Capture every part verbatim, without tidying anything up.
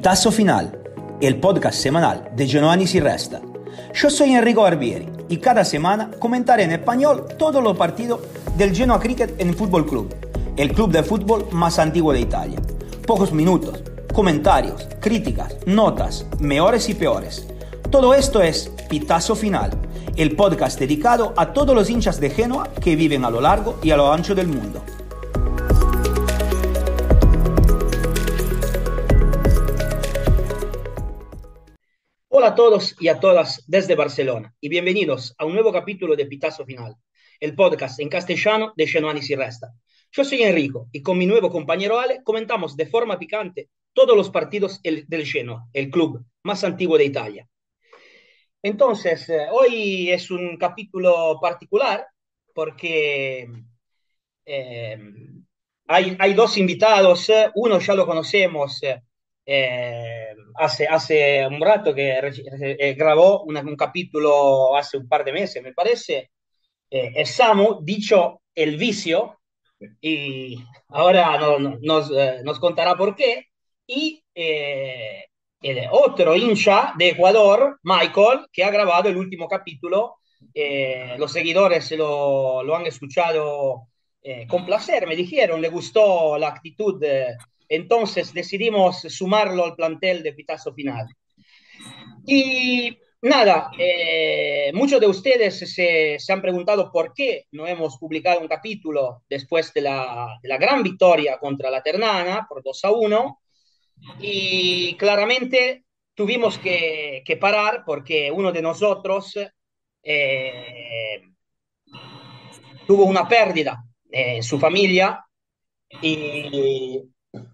Pitazo Final, el podcast semanal de Genoa ni si resta. Yo soy Enrico Barbieri y cada semana comentaré en español todos los partidos del Genoa Cricket en Fútbol Club, el club de fútbol más antiguo de Italia. Pocos minutos, comentarios, críticas, notas, mejores y peores. Todo esto es Pitazo Final, el podcast dedicado a todos los hinchas de Genoa que viven a lo largo y a lo ancho del mundo. Hola a todos y a todas desde Barcelona y bienvenidos a un nuevo capítulo de Pitazo Final, el podcast en castellano de Genoa ni si resta. Yo soy Enrico y con mi nuevo compañero Ale comentamos de forma picante todos los partidos el, del Genoa, el club más antiguo de Italia. Entonces, eh, hoy es un capítulo particular porque eh, hay, hay dos invitados, eh, uno ya lo conocemos, eh, hace, hace un rato que eh, grabó una, un capítulo hace un par de meses, me parece, eh, es Samu, dicho El Vicio, y ahora no, no, nos, eh, nos contará por qué, y eh, el otro hincha de Ecuador, Michael, que ha grabado el último capítulo. Eh, los seguidores lo, lo han escuchado eh, con placer, me dijeron, le gustó la actitud, eh, entonces decidimos sumarlo al plantel de Pitazo Final. Y nada, eh, muchos de ustedes se, se, han preguntado por qué no hemos publicado un capítulo después de la, de la gran victoria contra la Ternana por dos a uno, y claramente tuvimos que, que parar porque uno de nosotros eh, tuvo una pérdida eh, en su familia y,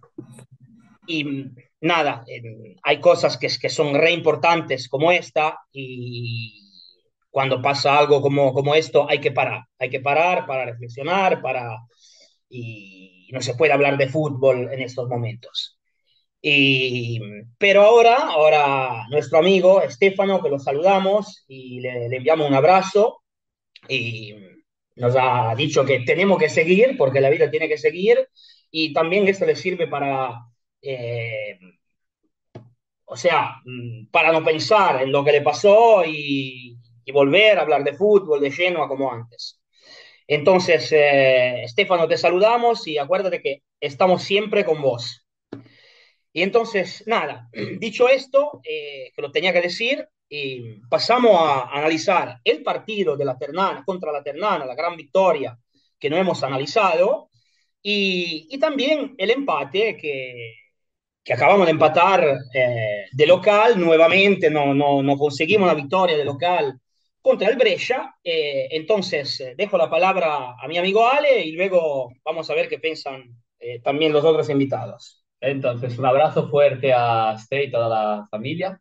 y nada, eh, hay cosas que, que son re importantes como esta, y cuando pasa algo como, como esto hay que parar, hay que parar para reflexionar, para, y no se puede hablar de fútbol en estos momentos. Y, pero ahora, ahora nuestro amigo Estefano, que lo saludamos y le, le enviamos un abrazo, y nos ha dicho que tenemos que seguir porque la vida tiene que seguir, y también esto le sirve para, eh, o sea, para no pensar en lo que le pasó y, y volver a hablar de fútbol, de Genoa como antes. Entonces, eh, Estefano, te saludamos y acuérdate que estamos siempre con vos. Y entonces, nada, dicho esto, eh, que lo tenía que decir, y pasamos a analizar el partido de la Ternana contra la Ternana, la gran victoria que no hemos analizado, y, y también el empate que, que acabamos de empatar eh, de local nuevamente, no, no, no conseguimos la victoria de local contra el Brescia. Eh, entonces, eh, dejo la palabra a mi amigo Ale y luego vamos a ver qué piensan eh, también los otros invitados. Entonces, un abrazo fuerte a Ste y toda la familia.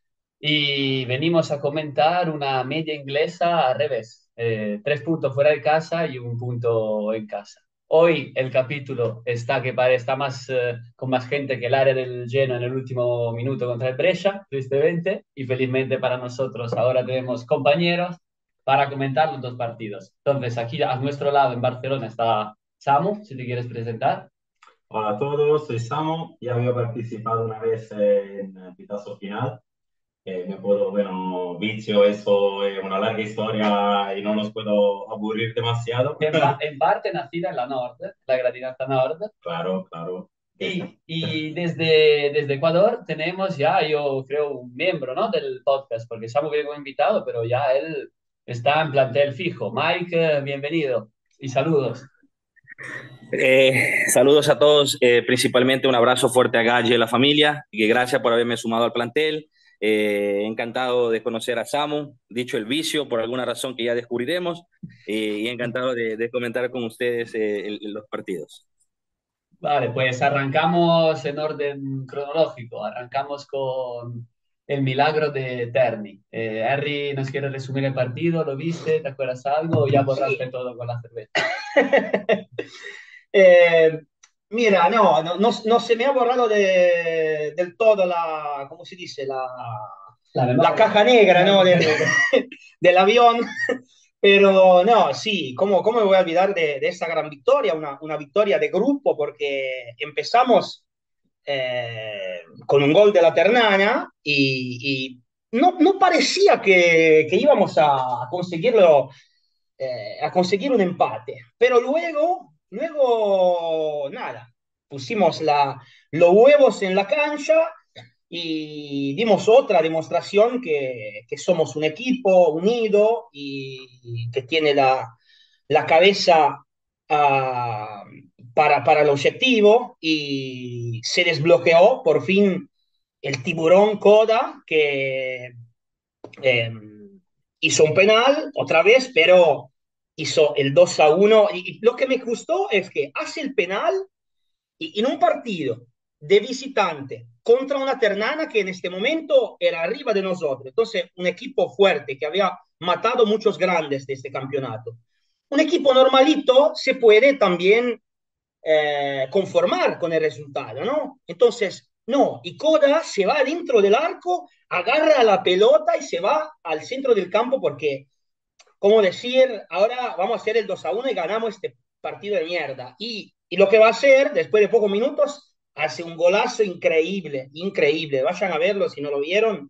Y venimos a comentar una media inglesa al revés. Eh, tres puntos fuera de casa y un punto en casa. Hoy el capítulo está que parece está más, eh, con más gente que el área del Genoa en el último minuto contra el Brescia, tristemente. Y felizmente para nosotros ahora tenemos compañeros para comentar los dos partidos. Entonces, aquí a nuestro lado en Barcelona está Samu, si te quieres presentar. Hola a todos, soy Samu, ya había participado una vez en Pitazo Final. Eh, me puedo, bueno, vicio, eso es una larga historia y no nos puedo aburrir demasiado. En, en parte nacida en la Nord, la Gradinata Nord. Claro, claro. Y, y desde, desde Ecuador tenemos ya, yo creo, un miembro, ¿no?, del podcast, porque Samu viene como invitado, pero ya él está en plantel fijo. Mike, bienvenido y saludos. Eh, saludos a todos, eh, principalmente un abrazo fuerte a Galle y a la familia, y que gracias por haberme sumado al plantel. Eh, encantado de conocer a Samu, dicho El Vicio, por alguna razón que ya descubriremos, eh, y encantado de, de comentar con ustedes eh, el, los partidos. Vale, pues arrancamos en orden cronológico, arrancamos con el milagro de Terni. Eh, Harry, ¿nos quieres resumir el partido? ¿Lo viste? ¿Te acuerdas algo o ya borraste Sí. todo con la cerveza? eh, mira, no, no, no, no, se me ha borrado de, del todo la, ¿cómo se dice? La, la, la caja negra, ¿no? Del, del avión. Pero no, sí, ¿cómo, cómo me voy a olvidar de, de esa gran victoria? Una, una victoria de grupo, porque empezamos eh, con un gol de la Ternana y, y no, no, parecía que, que íbamos a conseguirlo, eh, a conseguir un empate, pero luego, luego nada, pusimos la, los huevos en la cancha y dimos otra demostración que, que somos un equipo unido y que tiene la, la cabeza uh, para, para el objetivo y se desbloqueó por fin el tiburón Coda que eh, hizo un penal otra vez, pero hizo el dos a uno y, y lo que me gustó es que hace el penal y en un partido de visitante contra una Ternana que en este momento era arriba de nosotros, entonces un equipo fuerte que había matado muchos grandes de este campeonato. Un equipo normalito se puede también eh, conformar con el resultado, ¿no? Entonces, no, y Coda se va dentro del arco, agarra la pelota y se va al centro del campo porque, como decir, ahora vamos a hacer el dos a uno y ganamos este partido de mierda. Y, y lo que va a hacer, después de pocos minutos, hace un golazo increíble, increíble. Vayan a verlo si no lo vieron.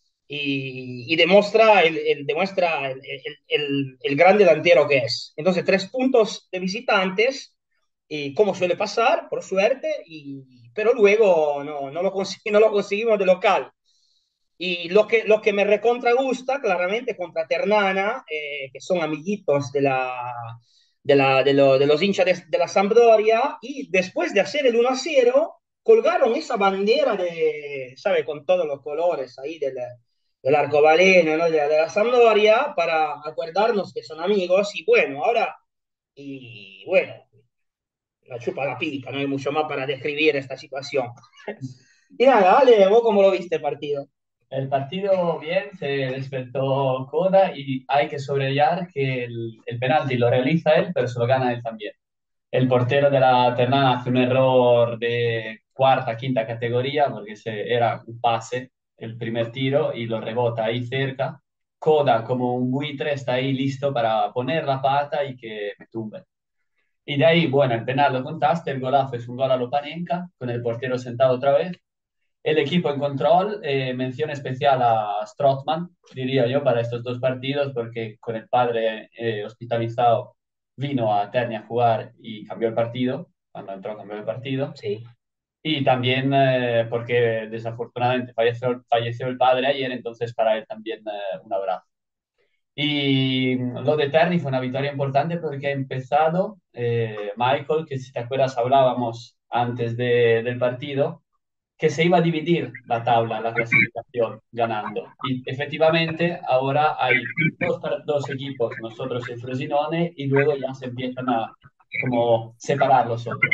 Y, y demuestra, el, el demuestra el, el, el, el, gran delantero que es. Entonces, tres puntos de visitantes, y como suele pasar, por suerte, y, pero luego no, no, lo no lo conseguimos de local. Y lo que, lo que me recontra gusta, claramente, contra Ternana, eh, que son amiguitos de, la, de, la, de, lo, de los hinchas de, de, la Sampdoria, y después de hacer el uno a cero, colgaron esa bandera de, ¿sabe? Con todos los colores ahí del, del arcobaleno, ¿no? De, de la Sampdoria, para acordarnos que son amigos, y bueno, ahora, y bueno, la chupa la pica, no hay mucho más para describir esta situación. Y nada, Ale, ¿vos cómo lo viste el partido? El partido bien, se despertó Coda y hay que subrayar que el, el penalti lo realiza él, pero se lo gana él también. El portero de la Ternana hace un error de cuarta, quinta categoría, porque se, era un pase, el primer tiro, y lo rebota ahí cerca. Coda, como un buitre, está ahí listo para poner la pata y que me tumbe. Y de ahí, bueno, el penal lo contaste, el golazo es un gol a lo Panenka, con el portero sentado otra vez. El equipo en control, eh, mención especial a Strootman, diría yo, para estos dos partidos, porque con el padre eh, hospitalizado vino a Terni a jugar y cambió el partido, cuando entró cambió el partido. Sí. Y también eh, porque desafortunadamente falleció, falleció el padre ayer, entonces para él también eh, un abrazo. Y lo de Terni fue una victoria importante porque ha empezado eh, Michael, que si te acuerdas hablábamos antes de, del partido, que se iba a dividir la tabla, la clasificación, ganando. Y efectivamente ahora hay dos, dos equipos, nosotros y el Frosinone, y luego ya se empiezan a como separar los otros.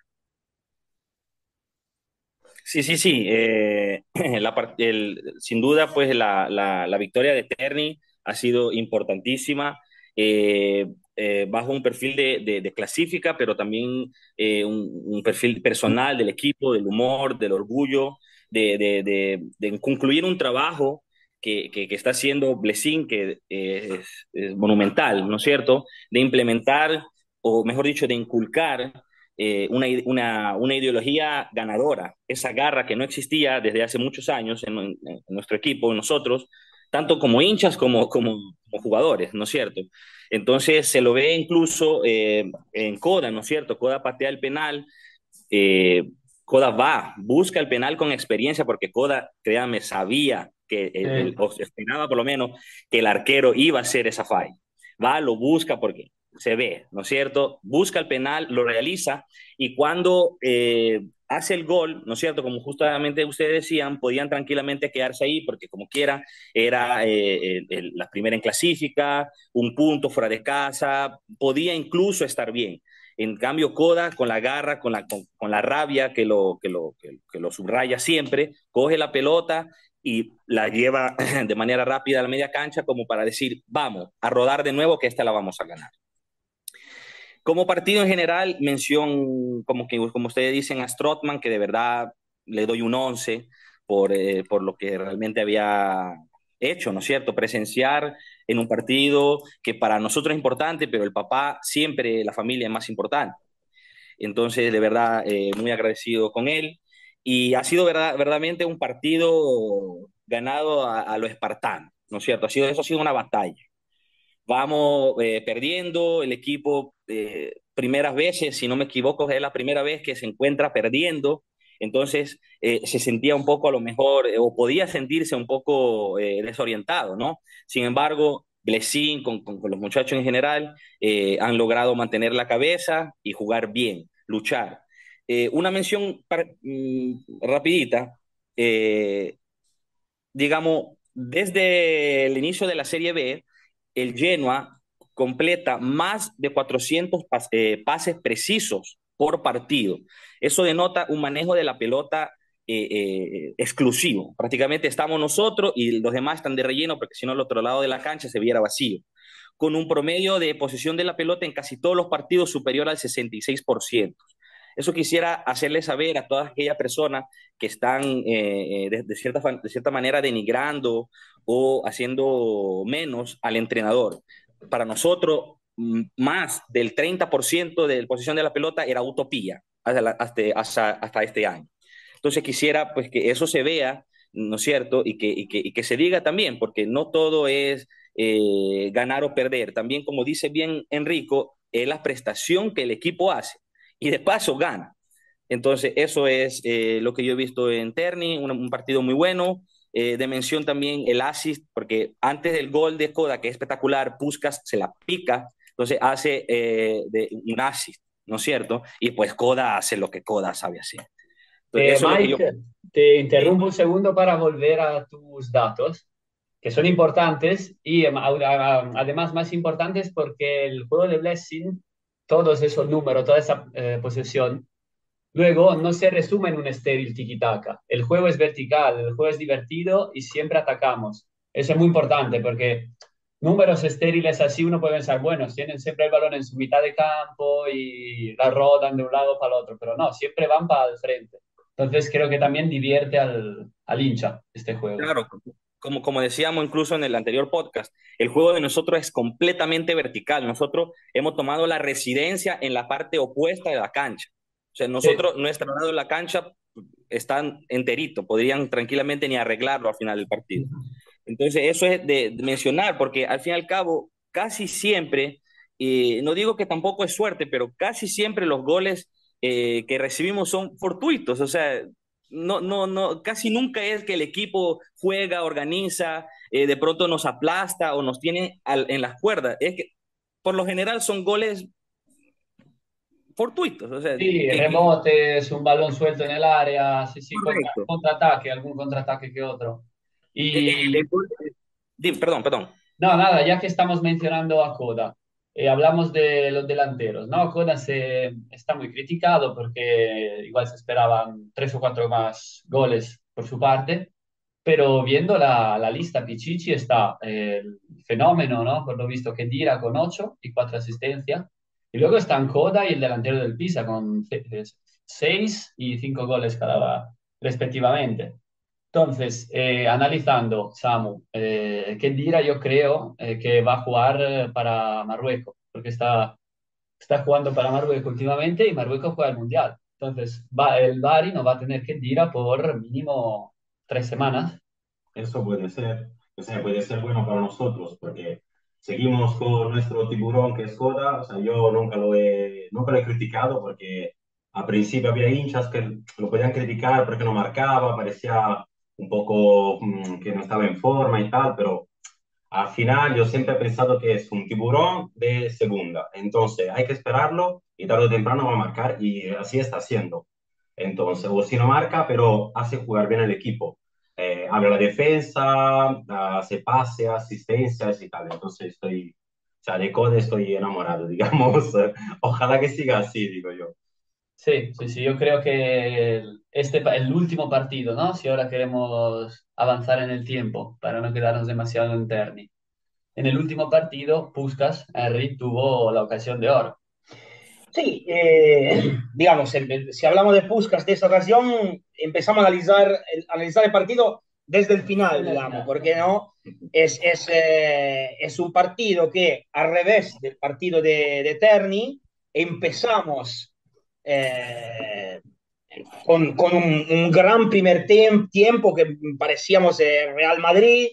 Sí, sí, sí. Eh, la, el, sin duda, pues la, la, la, victoria de Terni ha sido importantísima. Eh, eh, bajo un perfil de, de, de clasifica, pero también eh, un, un, perfil personal del equipo, del humor, del orgullo, de, de, de, de concluir un trabajo que, que, que está haciendo Blessing, que eh, es, es monumental, ¿no es cierto? De implementar, o mejor dicho, de inculcar eh, una, una, una ideología ganadora, esa garra que no existía desde hace muchos años en, en, en nuestro equipo, en nosotros, tanto como hinchas como, como, como jugadores, ¿no es cierto? Entonces se lo ve incluso eh, en Coda, ¿no es cierto? Coda patea el penal, eh, Coda va, busca el penal con experiencia, porque Coda, créame, sabía que, el, el, o esperaba por lo menos, que el arquero iba a hacer esa falla. Va, lo busca porque se ve, ¿no es cierto? Busca el penal, lo realiza, y cuando eh, hace el gol, ¿no es cierto? Como justamente ustedes decían, podían tranquilamente quedarse ahí, porque como quiera, era eh, el, el, la primera en clasifica, un punto fuera de casa, podía incluso estar bien. En cambio, Coda, con la garra, con la, con, con la rabia que lo, que, lo, que, que lo subraya siempre, coge la pelota y la lleva de manera rápida a la media cancha como para decir, vamos, a rodar de nuevo que esta la vamos a ganar. Como partido en general, mención, como, que, como ustedes dicen, a Strootman, que de verdad le doy un once por, eh, por lo que realmente había hecho, ¿no es cierto? Presenciar en un partido que para nosotros es importante, pero el papá siempre, la familia es más importante. Entonces, de verdad, eh, muy agradecido con él. y ha sido verdad, verdaderamente un partido ganado a, a lo espartano, ¿no es cierto? Ha sido, eso ha sido una batalla. Vamos eh, perdiendo, el equipo, eh, primeras veces, si no me equivoco, es la primera vez que se encuentra perdiendo, entonces eh, se sentía un poco a lo mejor, eh, o podía sentirse un poco eh, desorientado, ¿no? Sin embargo, Blessing, con, con, con los muchachos en general, eh, han logrado mantener la cabeza y jugar bien, luchar. Eh, una mención para, mm, rapidita, eh, digamos, desde el inicio de la Serie B, el Genoa completa más de cuatrocientos pas eh, pases precisos por partido. Eso denota un manejo de la pelota eh, eh, exclusivo. Prácticamente estamos nosotros y los demás están de relleno porque si no, al otro lado de la cancha se viera vacío. Con un promedio de posesión de la pelota en casi todos los partidos superior al sesenta y seis por ciento. Eso quisiera hacerle saber a todas aquellas personas que están eh, de, de, cierta, de cierta manera denigrando o haciendo menos al entrenador. Para nosotros, más del treinta por ciento de la posición de la pelota era utopía hasta, la, hasta, hasta, hasta este año. Entonces quisiera pues que eso se vea, ¿no es cierto? Y que, y que, y que se diga también, porque no todo es eh, ganar o perder. También, como dice bien Enrico, es la prestación que el equipo hace y de paso gana. Entonces, eso es eh, lo que yo he visto en Terni, un, un partido muy bueno. Eh, de mención también el assist, porque antes del gol de Coda, que es espectacular, Puskas se la pica, entonces hace eh, de, un assist, ¿no es cierto? Y pues Coda hace lo que Coda sabe hacer. Entonces, Eh, eso es lo que yo... Mike, te Sí, interrumpo un segundo para volver a tus datos, que son importantes y em, a- a- además más importantes porque el juego de Blessing, todos esos números, toda esa eh, posesión, luego no se resume en un estéril tiki-taka. El juego es vertical, el juego es divertido y siempre atacamos. Eso es muy importante porque números estériles así uno puede pensar, bueno, tienen siempre el balón en su mitad de campo y la rodan de un lado para el otro, pero no, siempre van para el frente. Entonces creo que también divierte al, al hincha este juego. claro, como, como decíamos incluso en el anterior podcast, el juego de nosotros es completamente vertical. Nosotros hemos tomado la residencia en la parte opuesta de la cancha. O sea, Sí, nosotros, nuestro lado de la cancha están enterito, podrían tranquilamente ni arreglarlo al final del partido. Entonces, eso es de, de mencionar, porque al fin y al cabo, casi siempre, eh, no digo que tampoco es suerte, pero casi siempre los goles eh, que recibimos son fortuitos, o sea, no, no, no, casi nunca es que el equipo juega, organiza, eh, de pronto nos aplasta o nos tiene al, en las cuerdas, es que por lo general son goles fortuitos, o sea, sí, que, que rebotes, un balón suelto en el área, sí, sí, contra, correcto. contraataque, algún contraataque que otro. Eh, eh, el Y gol- eh, perdón, perdón. no, nada, ya que estamos mencionando a Koda, eh, hablamos de los delanteros, ¿no? Koda se, está muy criticado porque igual se esperaban tres o cuatro más goles por su parte, pero viendo la, la lista, Pichichi está eh, el fenómeno, ¿no? Por lo visto, que Dira con ocho y cuatro asistencias, y luego están Koda y el delantero del Pisa con seis y cinco goles cada respectivamente. Entonces, eh, analizando, Samu, eh, Khedira yo creo eh, que va a jugar eh, para Marruecos, porque está, está jugando para Marruecos últimamente y Marruecos juega el Mundial. Entonces, va, el Bari no va a tener Khedira por mínimo tres semanas. Eso puede ser, o sea, puede ser bueno para nosotros porque seguimos con nuestro tiburón que es Skoda. O sea, yo nunca lo he, nunca lo he criticado porque a principio había hinchas que lo podían criticar porque no marcaba, parecía un poco mm, que no estaba en forma y tal, pero al final yo siempre he pensado que es un tiburón de segunda, entonces hay que esperarlo y tarde o temprano va a marcar y así está haciendo. Entonces, o si no marca, pero hace jugar bien el equipo. Eh, abre la defensa, hace pase, asistencias y tal. Entonces estoy, o sea, de Code estoy enamorado, digamos. Ojalá que siga así, digo yo. Sí, sí, sí, yo creo que el- este, pa- el último partido, ¿no? Si ahora queremos avanzar en el tiempo para no quedarnos demasiado en Terni. En el último partido, Puskás, Henry, tuvo la ocasión de oro. Sí, eh, digamos, el- si hablamos de Puskás de esta ocasión, empezamos a analizar el, analizar el partido desde el final, Desde el digamos, final. porque no es, es, eh, es un partido que, al revés del partido de, de Terni, empezamos eh, con, con un, un, gran primer tiempo que parecíamos eh, Real Madrid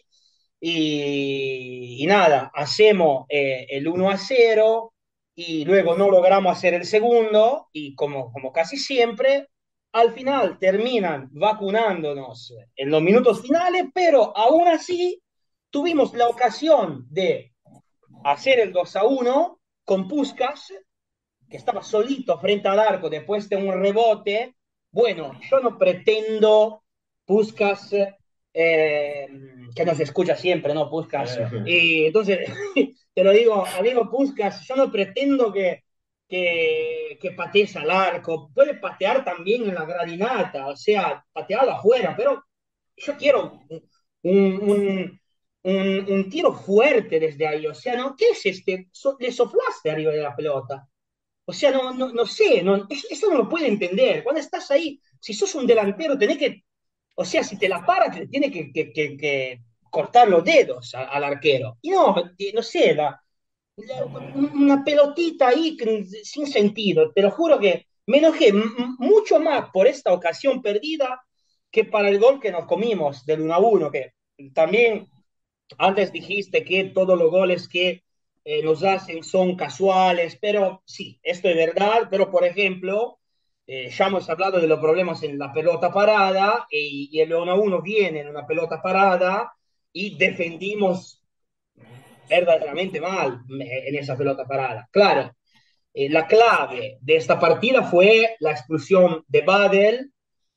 y, y nada, hacemos eh, el uno a cero y luego no logramos hacer el segundo y como, como casi siempre, al final terminan vacunándonos en los minutos finales, pero aún así tuvimos la ocasión de hacer el dos a uno con Puskás, que estaba solito frente al arco después de un rebote. Bueno, yo no pretendo, Puskás, eh, que nos escucha siempre, ¿no? Puskás. Y entonces, te lo digo, amigo Puskás, yo no pretendo que, que, que patees al arco. Puede patear también en la gradinata, o sea, patearlo afuera, pero yo quiero un, un, un, un tiro fuerte desde ahí. O sea, ¿no? ¿Qué es este? So, le soplaste arriba de la pelota. O sea, no, no, no sé, no, eso no lo puede entender. Cuando estás ahí, si sos un delantero, tenés que, o sea, si te la paras, te tiene que, que, que, que cortar los dedos a, al arquero. Y no, no sé, la, la, una pelotita ahí sin sentido. Te lo juro que me enojé mucho más por esta ocasión perdida que para el gol que nos comimos del uno a uno, que también antes dijiste que todos los goles que eh, nos hacen son casuales, pero sí, esto es verdad, pero por ejemplo, eh, ya hemos hablado de los problemas en la pelota parada y, y el uno a uno viene en una pelota parada y defendimos verdaderamente mal en esa pelota parada. Claro, eh, la clave de esta partida fue la expulsión de Badel,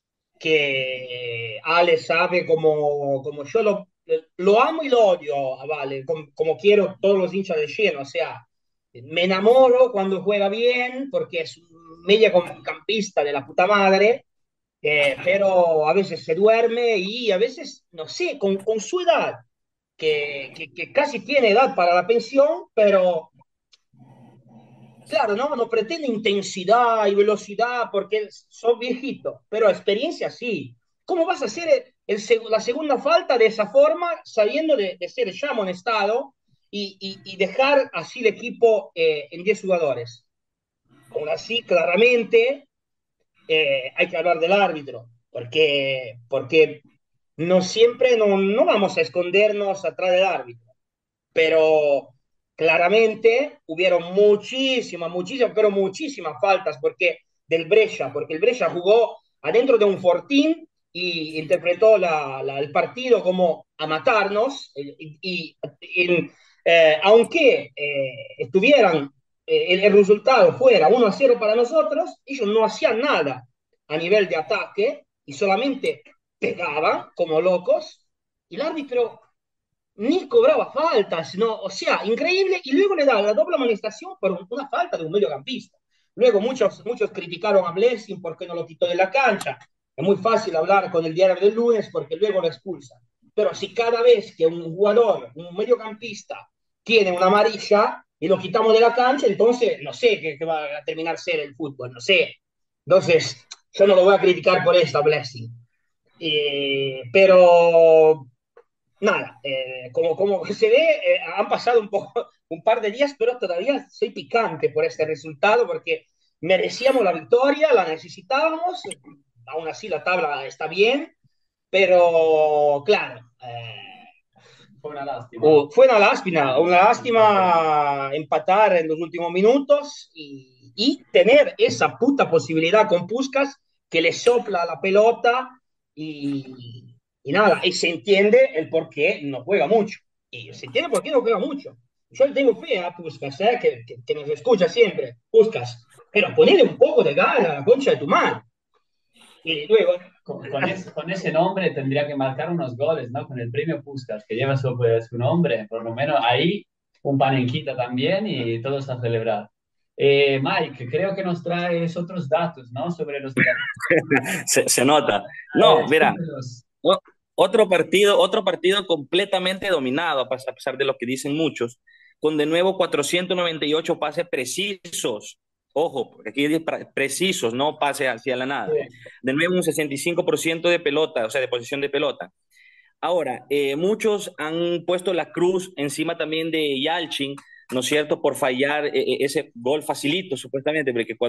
que Ale sabe como, como yo lo, lo amo y lo odio a Vale, como, como quiero todos los hinchas de lleno, o sea, me enamoro cuando juega bien porque es un media campista de la puta madre, eh, pero a veces se duerme y a veces, no sé, con, con su edad, que, que, que casi tiene edad para la pensión, pero claro, no, no pretende intensidad y velocidad porque sos viejito, pero experiencia sí. ¿Cómo vas a hacer el, el, la segunda falta de esa forma, sabiendo de, de ser ya amonestado y, y, y, dejar así el equipo eh, en diez jugadores? Aún así, claramente, eh, hay que hablar del árbitro, porque, porque no siempre, no, no vamos a escondernos atrás del árbitro, pero claramente hubieron muchísimas, muchísimas, pero muchísimas faltas porque del Brescia, porque el Brescia jugó adentro de un fortín y interpretó la, la, el partido como a matarnos y, y, y eh, aunque eh, estuvieran eh, el, el, resultado fuera uno a cero para nosotros, ellos no hacían nada a nivel de ataque y solamente pegaban como locos y el árbitro ni cobraba faltas, no, o sea, increíble, y luego le da la doble amonestación por una falta de un mediocampista. Luego muchos, muchos criticaron a Blessing porque no lo quitó de la cancha. Es muy fácil hablar con el diario del lunes porque luego lo expulsan. Pero si cada vez que un jugador, un mediocampista, tiene una amarilla y lo quitamos de la cancha, entonces no sé qué, qué va a terminar ser el fútbol, no sé. Entonces, yo no lo voy a criticar por esto a Blessing. Eh, pero nada, eh, como, como se ve, eh, han pasado un, poco, un par de días, pero todavía soy picante por este resultado porque merecíamos la victoria, la necesitábamos, aún así la tabla está bien, pero claro, eh, fue una lástima. Uh, fue una lástima, una lástima empatar en los últimos minutos y, y tener esa puta posibilidad con Puskás que le sopla la pelota y, y nada, y se entiende el por qué no juega mucho. Y se entiende por qué no juega mucho. Yo le tengo fe a Puskás, ¿eh? que, que, que nos escucha siempre, Puskás, pero ponele un poco de gana a la concha de tu madre. Y luego, con, con, ese, con, ese nombre tendría que marcar unos goles, ¿no? Con el premio Puskás, que lleva su, pues, su nombre, por lo menos ahí un panenquita también y todos a celebrar. Eh, Mike, creo que nos traes otros datos, ¿no? Sobre los delanteros. se, se nota. No, mira, otro partido, otro partido completamente dominado, a pesar de lo que dicen muchos, con de nuevo cuatrocientos noventa y ocho pases precisos. Ojo, porque aquí dice precisos, no pase hacia la nada. Sí. De nuevo un sesenta y cinco por ciento de pelota, o sea, de posición de pelota. Ahora, eh, muchos han puesto la cruz encima también de Yalchin, ¿no es cierto?, por fallar eh, ese gol facilito, supuestamente, porque cuando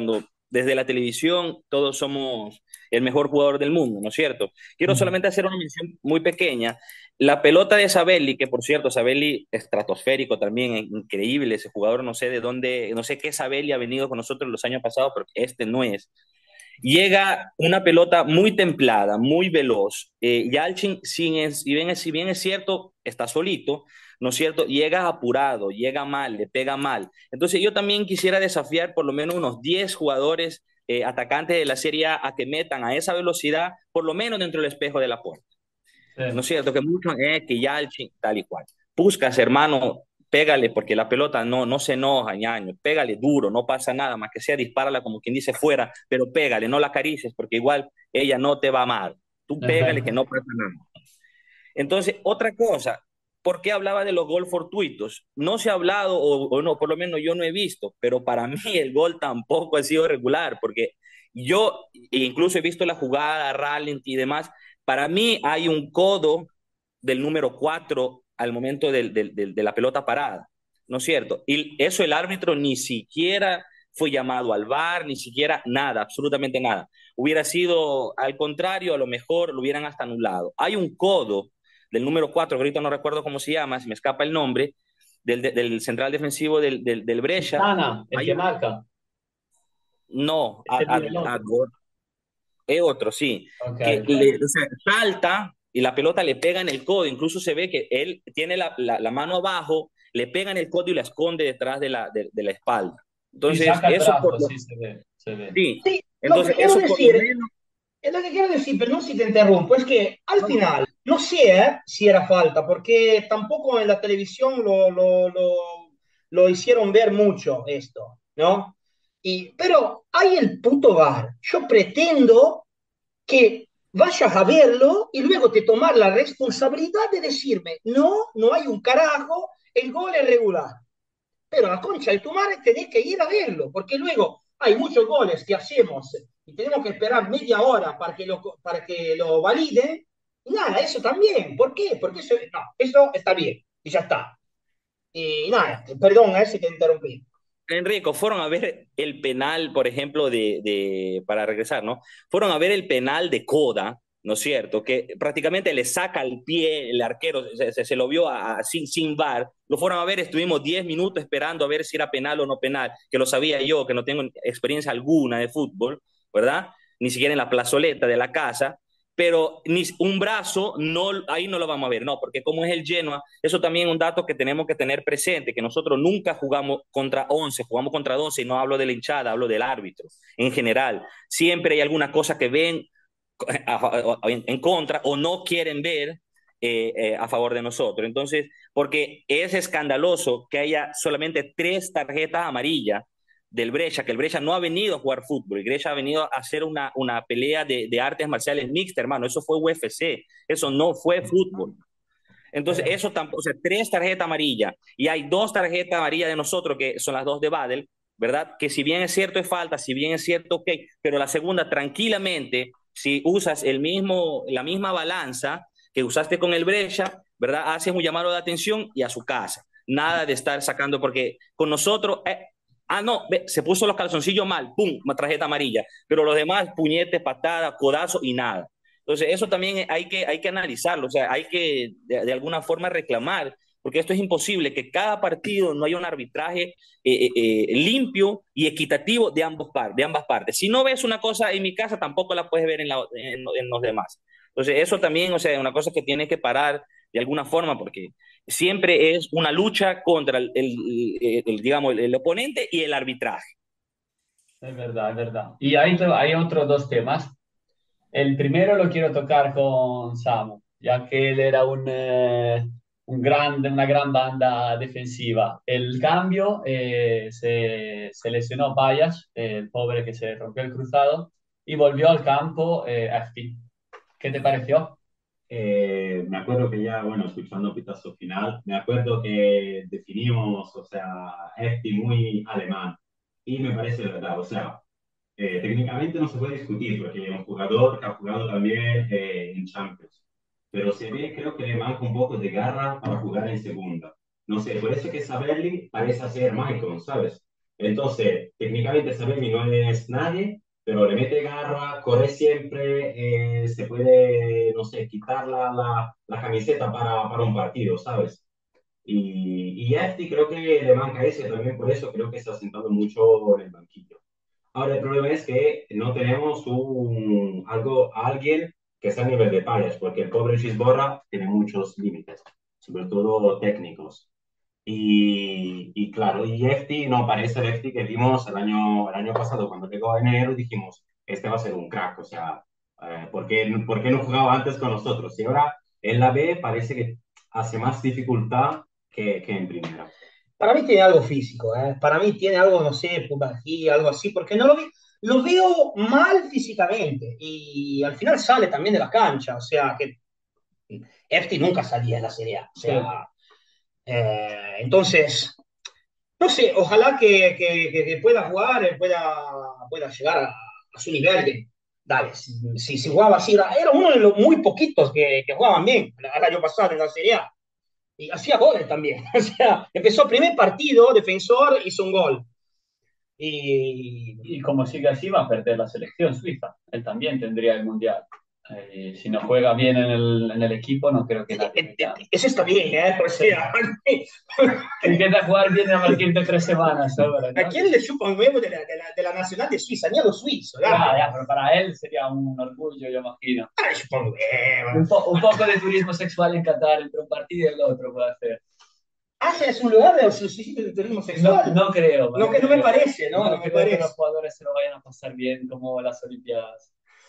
desde la televisión todos somos el mejor jugador del mundo, ¿no es cierto? Quiero Mm. solamente hacer una mención muy pequeña. La pelota de Sabelli, que por cierto, Sabelli estratosférico también, increíble ese jugador, no sé de dónde, no sé qué Sabelli ha venido con nosotros los años pasados, pero este no es. Llega una pelota muy templada, muy veloz. Eh, Yalchin, si, es, si, bien es, si bien es cierto, está solito, ¿no es cierto? Llega apurado, llega mal, le pega mal. Entonces yo también quisiera desafiar por lo menos unos diez jugadores eh, atacantes de la Serie A a que metan a esa velocidad, por lo menos dentro del espejo de la puerta. ¿No es Sí. cierto? Que muchos, eh, que Yalchin, tal y cual. Puskas, hermano, pégale porque la pelota no, no se enoja, ñaño. Pégale duro, no pasa nada, más que sea dispárala como quien dice fuera, pero pégale, no la acaricies porque igual ella no te va a amar. Tú pégale que no pasa nada. Entonces, otra cosa, ¿por qué hablaba de los gol fortuitos? No se ha hablado, o, o no, por lo menos yo no he visto, pero para mí el gol tampoco ha sido regular, porque yo incluso he visto la jugada, rallying y demás. Para mí hay un codo del número cuatro al momento del, del, del, de la pelota parada, ¿no es cierto? Y eso el árbitro ni siquiera fue llamado al V A R, ni siquiera nada, absolutamente nada. Hubiera sido al contrario, a lo mejor lo hubieran hasta anulado. Hay un codo del número cuatro, que ahorita no recuerdo cómo se llama, si me escapa el nombre, del, del central defensivo del, del, del Brescia. Quintana, el Hay que un, marca. no, a, Ese a, vive el a, otro. es otro, sí, Ok, que ok. le, o sea, salta y la pelota le pega en el codo, incluso se ve que él tiene la, la, la mano abajo, le pega en el codo y la esconde detrás de la, de, de la espalda. Sí, Entonces, saca el eso por brazo, lo, sí se ve, se ve. sí, Sí, lo que entonces quiero eso por lo decir, menos, es lo que quiero decir, pero no si te interrumpo, es que al no, no, final no sé eh, si era falta, porque tampoco en la televisión lo, lo, lo, lo hicieron ver mucho esto, ¿no? Y, pero hay el puto V A R. Yo pretendo que vayas a verlo y luego te tomar la responsabilidad de decirme, no, no hay un carajo, el gol es regular. Pero la concha de tu madre tenés que ir a verlo, porque luego hay muchos goles que hacemos y tenemos que esperar media hora para que lo, para que lo valide. Y nada, eso también. ¿Por qué? Porque eso, no, eso está bien y ya está. Y nada, perdón, a ese que interrumpí. Enrico, fueron a ver el penal, por ejemplo, de, de, para regresar, ¿no? Fueron a ver el penal de Coda, ¿no es cierto? Que prácticamente le saca el pie el arquero, se, se, se lo vio a, a, sin, sin V A R. Lo fueron a ver, estuvimos diez minutos esperando a ver si era penal o no penal, que lo sabía yo, que no tengo experiencia alguna de fútbol, ¿verdad? Ni siquiera en la plazoleta de la casa, pero ni un brazo, no, ahí no lo vamos a ver, no, porque como es el Genoa, eso también es un dato que tenemos que tener presente, que nosotros nunca jugamos contra once, jugamos contra doce, y no hablo de la hinchada, hablo del árbitro en general. Siempre hay alguna cosa que ven en contra o no quieren ver eh, eh, a favor de nosotros. Entonces, porque es escandaloso que haya solamente tres tarjetas amarillas del Brescia, que el Brescia no ha venido a jugar fútbol, el Brescia ha venido a hacer una, una pelea de, de artes marciales mixtas, hermano, eso fue U F C, eso no fue fútbol. Entonces, Eh, eso tampoco, o sea, tres tarjetas amarillas y hay dos tarjetas amarillas de nosotros, que son las dos de Badel, ¿verdad? Que si bien es cierto es falta, si bien es cierto, ok, pero la segunda tranquilamente, si usas el mismo, la misma balanza que usaste con el Brescia, ¿verdad? Haces un llamado de atención y a su casa. Nada de estar sacando, porque con nosotros, eh, ah, no, ve, se puso los calzoncillos mal, pum, una tarjeta amarilla, pero los demás, puñetes, patadas, codazos y nada. Entonces, eso también hay que, hay que analizarlo, o sea, hay que de, de alguna forma reclamar, porque esto es imposible, que cada partido no haya un arbitraje eh, eh, limpio y equitativo de, ambos par, de ambas partes. Si no ves una cosa en mi casa, tampoco la puedes ver en, la, en, en los demás. Entonces, eso también, o sea, es una cosa que tiene que parar de alguna forma, porque siempre es una lucha contra el, el, el, el digamos, el, el oponente y el arbitraje. es verdad, es verdad. Y hay, hay otros dos temas. El primero lo quiero tocar con Samu, ya que él era un, eh, un grande, una gran banda defensiva. El cambio, eh, se, se lesionó Payas, eh, el pobre que se rompió el cruzado, y volvió al campo eh, Efti. ¿Qué te pareció? Eh, me acuerdo que ya, bueno, escuchando Pitazo Final, me acuerdo que definimos, o sea, Esti muy alemán. Y me parece verdad, o sea, eh, técnicamente no se puede discutir porque es un jugador que ha jugado también eh, en Champions. Pero se ve, creo que le manca un poco de garra para jugar en segunda. No sé, por eso que Sabelli parece ser Michael, ¿sabes? Entonces, técnicamente Sabemi no es nadie, pero le mete garra, corre siempre, eh, se puede, no sé, quitar la, la, la camiseta para, para un partido, ¿sabes? Y, y Efti creo que le manca ese también, por eso creo que está sentando mucho en el banquillo. Ahora, el problema es que no tenemos un, algo, alguien que sea a nivel de payas, porque el pobre Chisborra tiene muchos límites, sobre todo técnicos. Y, y claro, y Efti no parece el Efti que vimos el año, el año pasado cuando llegó a enero y dijimos, este va a ser un crack, o sea, eh, ¿por qué, por qué no jugaba antes con nosotros? Y ahora en la B parece que hace más dificultad que, que en primera. Para mí tiene algo físico, ¿eh? Para mí tiene algo, no sé, pubalgia, algo así, porque no lo, vi, lo veo mal físicamente y al final sale también de la cancha, o sea, que Efti nunca salía en la Serie A, o Sí. sea, eh, entonces, no sé, ojalá que, que, que pueda jugar, eh, pueda, pueda llegar a, a su nivel. De, dale, si, si, si jugaba así, era, era, uno de los muy poquitos que, que jugaban bien el año pasado en la Serie A. Y hacía goles también. O sea, empezó el primer partido, defensor, hizo un gol. Y Y como sigue así, va a perder la selección suiza. Él también tendría el mundial. Eh, si no juega bien en el, en el equipo, no creo que nadie le llame. eso está bien, ¿eh? O sea, Empieza a jugar bien a partir de tres semanas ahora, ¿a ¿no? quién le chupa un huevo de la, de la, de la Nacional de Suiza? Ni a los suizos, Ya, dale. ya, pero para él sería un orgullo, yo imagino. Ah, le chupa un Un, huevo. po- un poco de turismo sexual en Qatar entre un partido y el otro puede hacer. Ah, es un lugar de subsistio de turismo No, sexual. no creo, No, no que no me creo. parece, ¿no? No No me creo que los parece. jugadores se lo vayan a pasar bien como las Olimpiadas.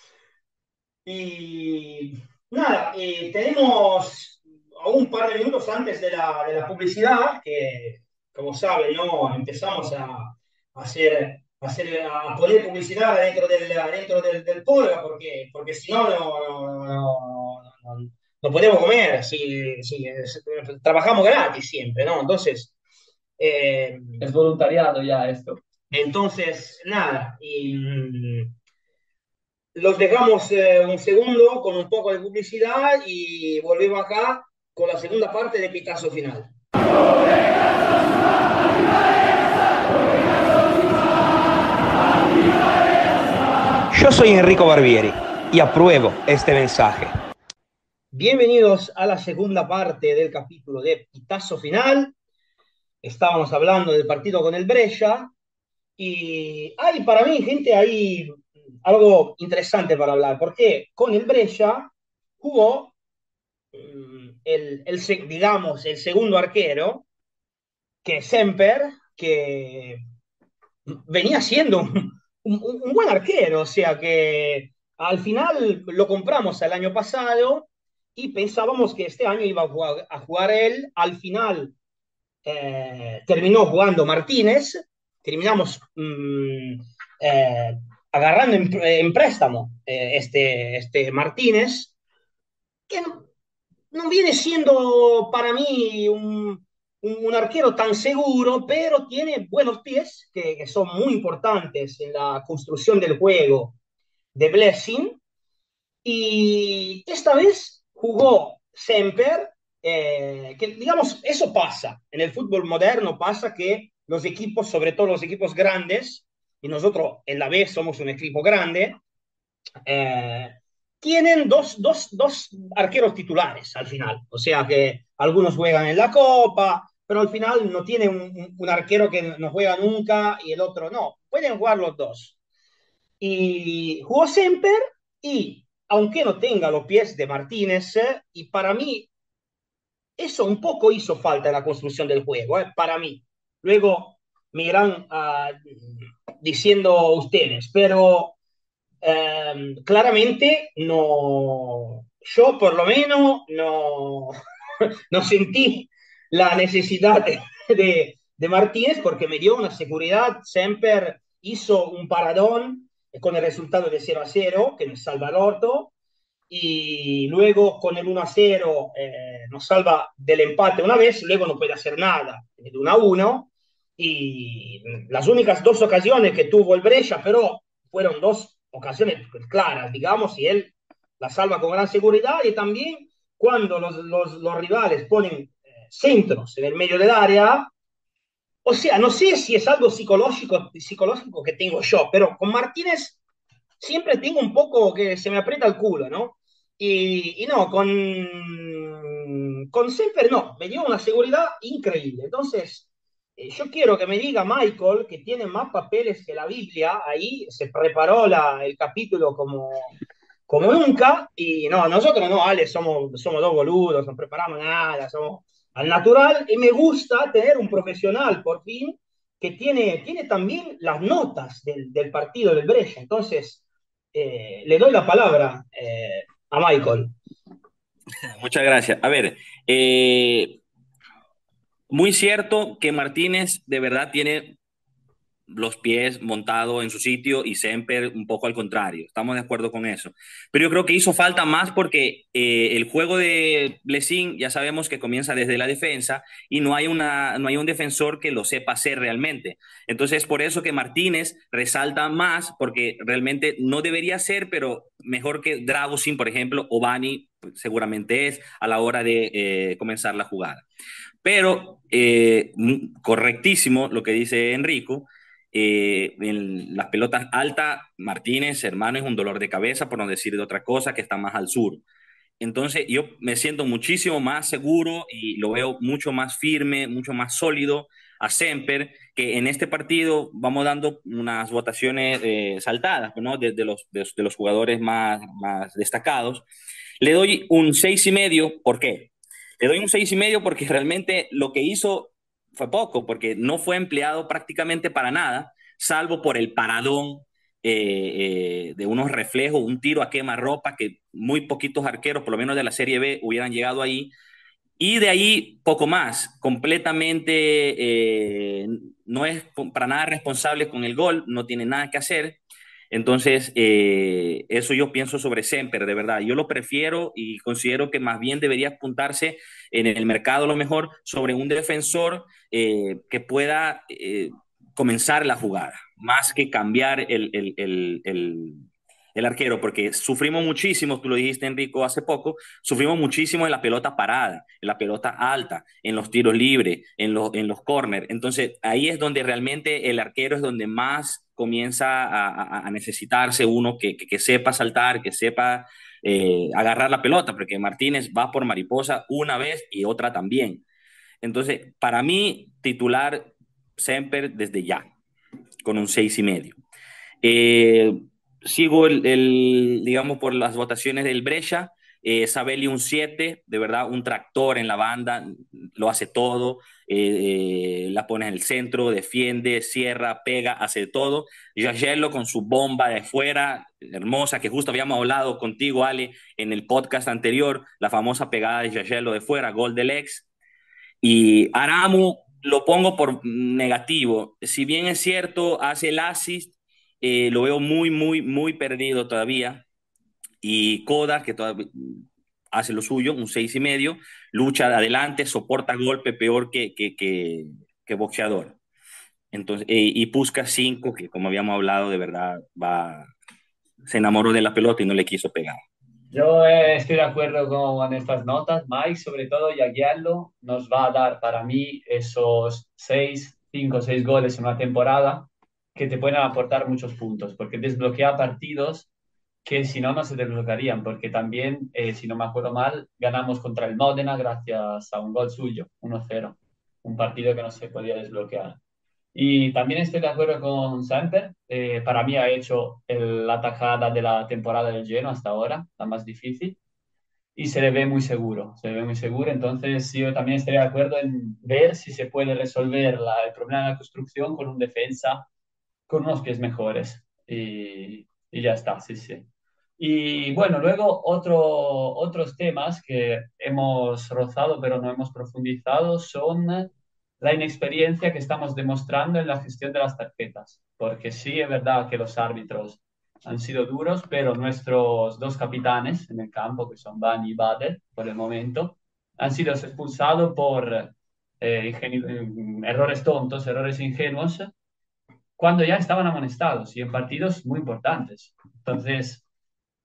Y nada, eh, tenemos a un par de minutos antes de la, de la publicidad, que como saben, ¿no? Empezamos a, a hacer, a, hacer, a poner publicidad dentro del, dentro del, del Polga, porque, porque si no, no, no, no, no, no podemos comer, si, si, es- trabajamos gratis siempre, ¿no? Entonces, eh, Es voluntariado ya esto. entonces nada, y, mm, los dejamos eh, un segundo con un poco de publicidad y volvemos acá con la segunda parte de Pitazo Final. Yo soy Enrico Barbieri y apruebo este mensaje. Bienvenidos a la segunda parte del capítulo de Pitazo Final. Estábamos hablando del partido con el Brescia y hay para mí, gente, hay algo interesante para hablar, porque con el Brescia jugó el, el, digamos, el segundo arquero, que es Semper, que venía siendo un, un, un, buen arquero, o sea que al final lo compramos el año pasado y pensábamos que este año iba a jugar, a jugar él, al final eh, terminó jugando Martínez, terminamos mmm, eh, agarrando en, en préstamo eh, este, este Martínez, que no, no viene siendo para mí un, un, un, arquero tan seguro, pero tiene buenos pies que, que, son muy importantes en la construcción del juego de Blessing. Y esta vez jugó Semper, eh, que digamos, eso pasa. En el fútbol moderno pasa que los equipos, sobre todo los equipos grandes, y nosotros en la B somos un equipo grande, eh, tienen dos, dos, dos arqueros titulares al final. O sea que algunos juegan en la Copa, pero al final no tiene un, un arquero que no juega nunca y el otro no. Pueden jugar los dos. Y jugó Semper y, aunque no tenga los pies de Martínez, eh, y para mí eso un poco hizo falta en la construcción del juego, eh, para mí. Luego me irán uh, diciendo ustedes, pero eh, claramente no, yo por lo menos no, no sentí la necesidad de, de, de, Martínez porque me dio una seguridad. Semper hizo un paradón con el resultado de cero a cero que nos salva el orto y luego con el uno a cero eh, nos salva del empate una vez, luego no puede hacer nada, el uno a uno y las únicas dos ocasiones que tuvo el Brescia, pero fueron dos ocasiones claras, digamos, y él la salva con gran seguridad y también cuando los, los, los rivales ponen eh, centros en el medio del área, o sea, no sé si es algo psicológico, psicológico que tengo yo, pero con Martínez siempre tengo un poco que se me aprieta el culo, ¿no? Y, y no, con, con Semper no, me dio una seguridad increíble. Entonces, eh, yo quiero que me diga Michael, que tiene más papeles que la Biblia, ahí se preparó la, el capítulo como, como nunca, y no, nosotros no, Ale, somos, somos dos boludos, no preparamos nada, somos al natural, y me gusta tener un profesional, por fin, que tiene, tiene también las notas del, del partido del Brescia. Entonces, eh, le doy la palabra eh, a Michael. Muchas gracias. A ver, eh, muy cierto que Martínez de verdad tiene los pies montados en su sitio y Semper un poco al contrario. Estamos de acuerdo con eso. Pero yo creo que hizo falta más porque eh, el juego de Blessing ya sabemos que comienza desde la defensa y no hay, una, no hay un defensor que lo sepa hacer realmente. Entonces es por eso que Martínez resalta más porque realmente no debería ser, pero mejor que Dragusin, por ejemplo, o Bani seguramente es a la hora de eh, comenzar la jugada. Pero eh, correctísimo lo que dice Enrico. Eh, en las pelotas altas, Martínez, hermano, es un dolor de cabeza, por no decir de otra cosa, que está más al sur. Entonces yo me siento muchísimo más seguro y lo veo mucho más firme, mucho más sólido a Semper, que en este partido vamos dando unas votaciones eh, saltadas, ¿no? De, de, los, de, de, los jugadores más, más destacados. Le doy un seis y medio, ¿por qué? Le doy un seis y medio porque realmente lo que hizo fue poco, porque no fue empleado prácticamente para nada, salvo por el paradón eh, eh, de unos reflejos, un tiro a quemarropa que muy poquitos arqueros, por lo menos de la Serie B, hubieran llegado ahí. Y de ahí poco más, completamente eh, no es para nada responsable con el gol, no tiene nada que hacer. Entonces, eh, eso yo pienso sobre Semper, de verdad. Yo lo prefiero y considero que más bien debería apuntarse en el mercado, a lo mejor, sobre un defensor eh, que pueda eh, comenzar la jugada, más que cambiar el, el, el, el, el arquero, porque sufrimos muchísimo, tú lo dijiste, Enrico, hace poco, sufrimos muchísimo en la pelota parada, en la pelota alta, en los tiros libres, en los, en los corners. Entonces, ahí es donde realmente el arquero es donde más comienza a, a, a necesitarse uno que, que, que, sepa saltar, que sepa eh, agarrar la pelota, porque Martínez va por mariposa una vez y otra también. Entonces, para mí, titular Semper desde ya, con un seis y medio. Eh, sigo el, el, digamos, por las votaciones del Brescia. Eh, Sabelli un siete, de verdad, un tractor en la banda, lo hace todo, eh, eh, la pone en el centro, defiende, cierra, pega, hace todo. Giagello con su bomba de fuera, hermosa, que justo habíamos hablado contigo, Ale, en el podcast anterior, la famosa pegada de Giagello de fuera, gol del ex. Y Aramu lo pongo por negativo. Si bien es cierto, hace el assist, eh, lo veo muy, muy, muy perdido todavía. Y Coda, que todavía hace lo suyo, un seis y medio, lucha de adelante, soporta golpe peor que, que, que, que boxeador. Entonces, eh, y Puskas cinco, que como habíamos hablado, de verdad va, se enamoró de la pelota y no le quiso pegar. Yo eh, estoy de acuerdo con estas notas. Mike, sobre todo, y a guiarlo, nos va a dar para mí esos seis, cinco, seis goles en una temporada que te pueden aportar muchos puntos, porque desbloquea partidos que si no, no se desbloquearían, porque también, eh, si no me acuerdo mal, ganamos contra el Módena gracias a un gol suyo, uno cero, un partido que no se podía desbloquear. Y también estoy de acuerdo con Samper. Eh, para mí ha hecho el, la tajada de la temporada del Genoa hasta ahora, la más difícil. Y se le ve muy seguro, se le ve muy seguro. Entonces, sí, yo también estoy de acuerdo en ver si se puede resolver la, el problema de la construcción con un defensa con unos pies mejores. Y, y ya está, sí, sí. Y bueno, luego otro, otros temas que hemos rozado pero no hemos profundizado son la inexperiencia que estamos demostrando en la gestión de las tarjetas. Porque sí, es verdad que los árbitros han sido duros, pero nuestros dos capitanes en el campo, que son Bani y Bader, por el momento, han sido expulsados por eh, errores tontos, errores ingenuos, cuando ya estaban amonestados y en partidos muy importantes. Entonces,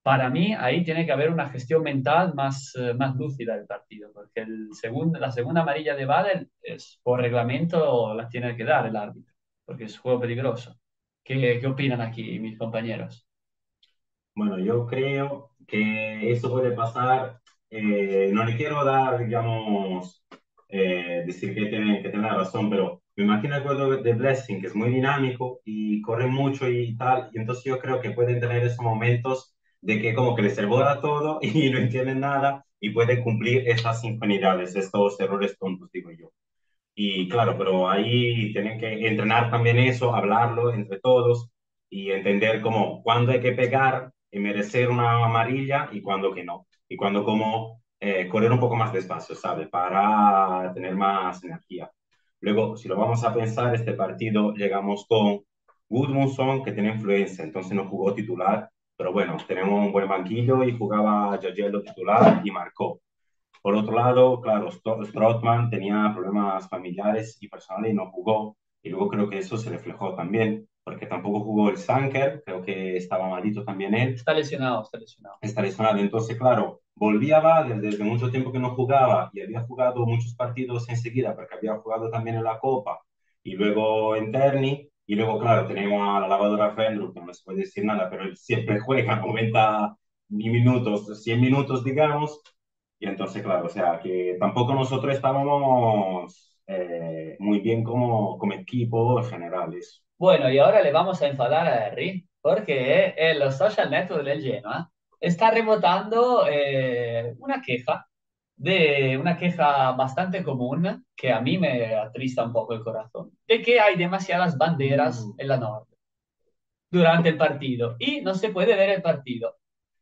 para mí ahí tiene que haber una gestión mental más, eh, más lúcida del partido, porque el segundo, la segunda amarilla de Badel es por reglamento la tiene que dar el árbitro, porque es juego peligroso. ¿Qué, qué opinan aquí mis compañeros? Bueno, yo creo que eso puede pasar. Eh, no le quiero dar, digamos, eh, decir que tiene, que tiene la razón, pero me imagino el juego de Blessing, que es muy dinámico y corre mucho y tal, y entonces yo creo que pueden tener esos momentos de que como que les devora todo y no entienden nada y pueden cumplir esas infinidades, estos errores tontos, digo yo. Y claro, pero ahí tienen que entrenar también eso, hablarlo entre todos y entender cómo cuándo hay que pegar y merecer una amarilla y cuándo que no. Y cuándo como eh, correr un poco más despacio, ¿sabes? Para tener más energía. Luego, si lo vamos a pensar, este partido llegamos con Gudmundsson, que tiene influencia, entonces no jugó titular, pero bueno, tenemos un buen banquillo y jugaba Giorgello titular y marcó. Por otro lado, claro, Sto- Strootman tenía problemas familiares y personales y no jugó. Y luego creo que eso se reflejó también, porque tampoco jugó el Sanker, creo que estaba malito también él, Está lesionado, está lesionado. está lesionado. Entonces, claro, volvía Badel desde mucho tiempo que no jugaba y había jugado muchos partidos enseguida, porque había jugado también en la Copa y luego en Terni. Y luego, claro, tenemos a la lavadora Fendrú, que no les puede decir nada, pero él siempre juega noventa minutos, cien minutos, digamos. Y entonces, claro, o sea, que tampoco nosotros estábamos eh, muy bien como, como equipo en general. Eso. Bueno, y ahora le vamos a enfadar a Harry, porque en los social networks del Genoa está rebotando eh, una queja, de una queja bastante común, que a mí me atrista un poco el corazón, de que hay demasiadas banderas en la norte durante el partido y no se puede ver el partido.